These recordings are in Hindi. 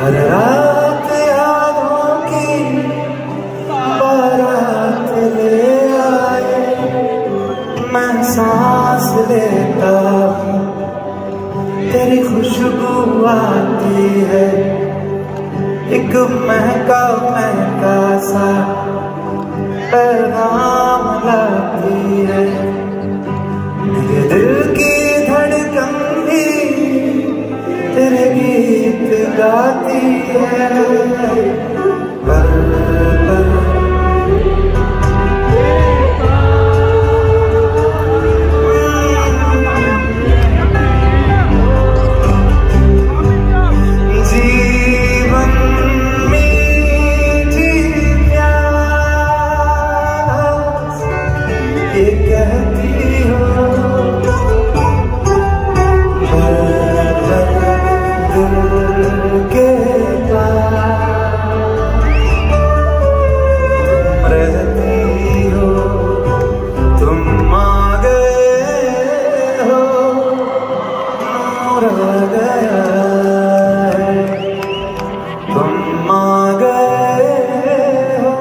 हर रात यादों की बारात ले आए, मैं सांस लेता हूँ तेरी खुशबू आती है, एक महका महका सा पैगाम लाती है। मेरे दिल की धड़कन भी तेरे गीत गाती है, पल पल जीवन मीठी प्यास ये कहती हो, के तुम रहती हो, तुम आ गए हो, नूर आ गया है, तुम आ गए हो,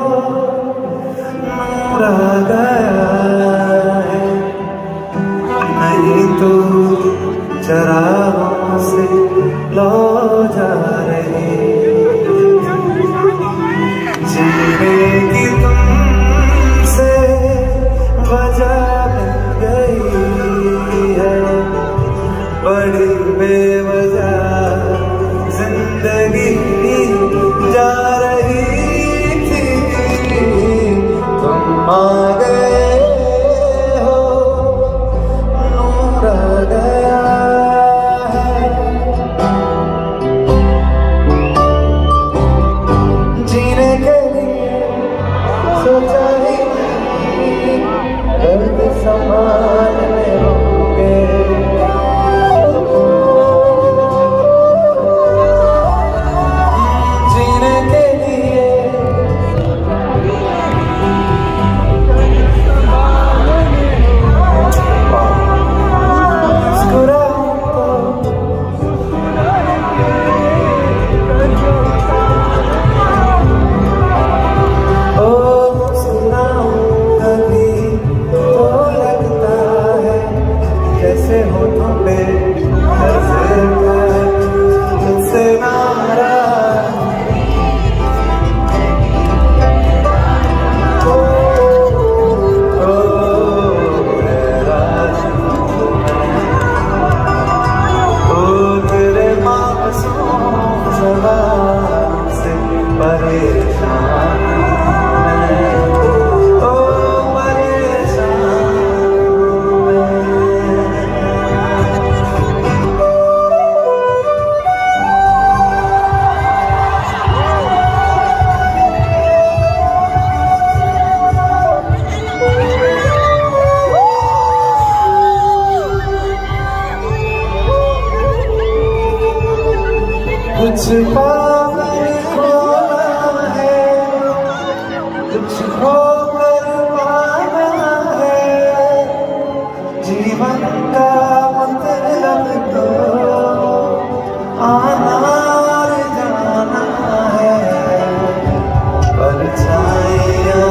नूर आ गया है। नहीं तो चरागों से लो जा रही, जीने की तुमसे वजह मिल गई है, बड़ी बेवजह जिंदगी जा रही थी, तुम आ गए हो, नूर आ गया। सोचा ही दर्द संभालने होंगे, जीने के लिए होठों पे तुझसे नारा, तेरे मासूम सवाल से परेशान कुछ पाकर खोना है, कुछ खोकर पाना है, जीवन का मतलब तो आना और जाना है, परछाइयाँ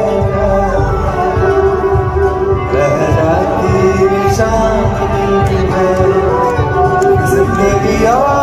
रह जाती निशानी है, जिंदगी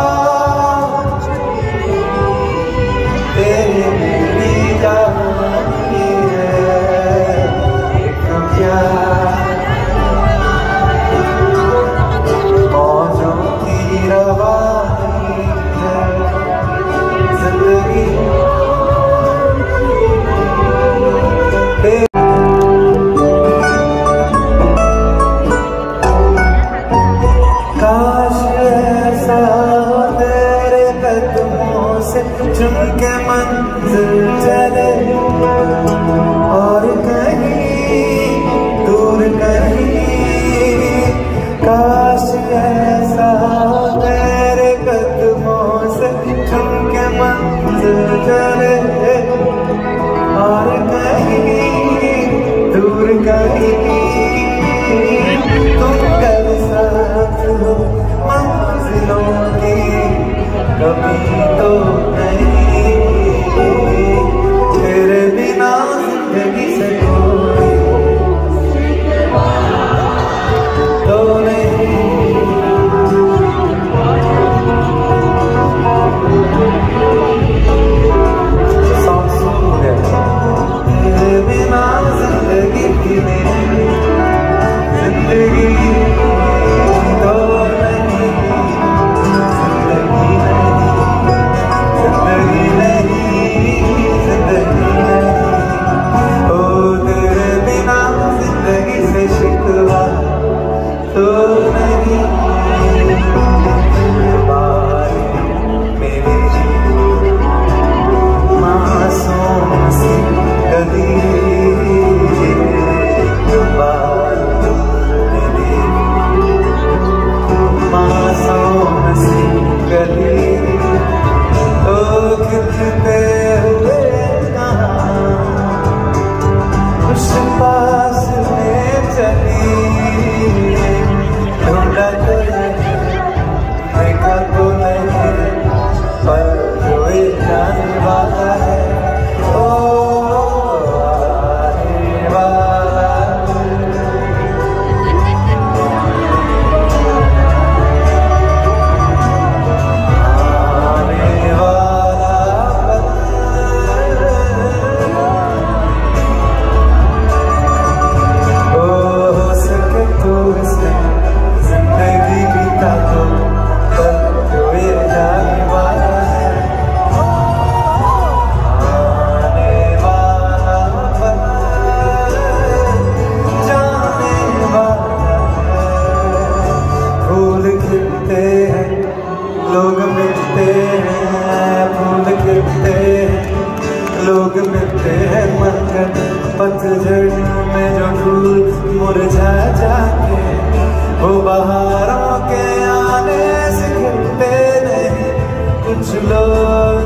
चुन के मंजिल चले और कहीं दूर कहीं, काश ऐसा तेरे कदमों से चुन के मंजिल चले और कहीं दूर कहीं, तुम कर साथ हो मंजिलों की कभी तो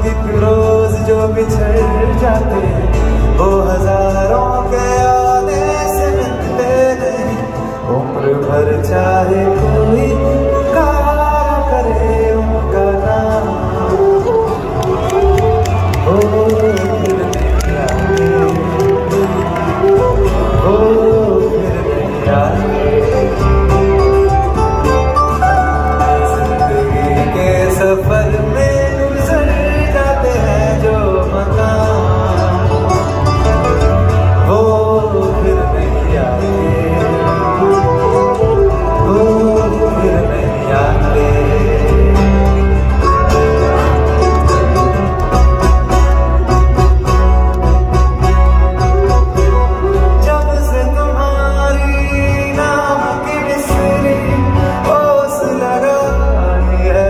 एक रोज जो बिछड़ जाते वो हजारों के आने से मिलते नहीं। उम्र भर चाहे कोई पुकारा करे उनका नाम, ओ फिर नहीं आते, ओ फिर नहीं आते। जिंदगी के सफर में गुजर जाते हैं जो मकाम, वो फिर नहीं आते, वो फिर नहीं आते। जब से तुम्हारी नाम की मिसरी ओस लगाई है,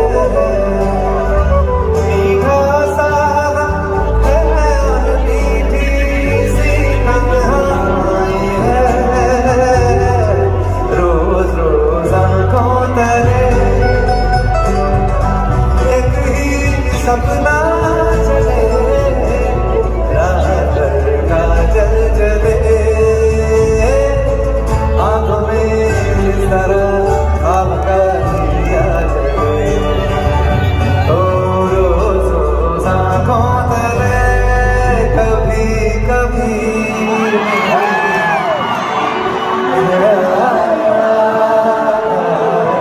मीठा सादा है और मीठी सी तन्हाई है। रोज रोज आंखों तले एक ही सपना चले, रात भर का जल जले आंखों में इस तरह आपका दिया जले। ओ रोज रोज आंखों तले कभी कभी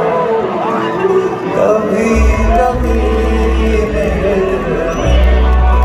कभी कभी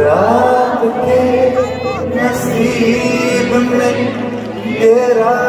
रात के नसीब में ये रात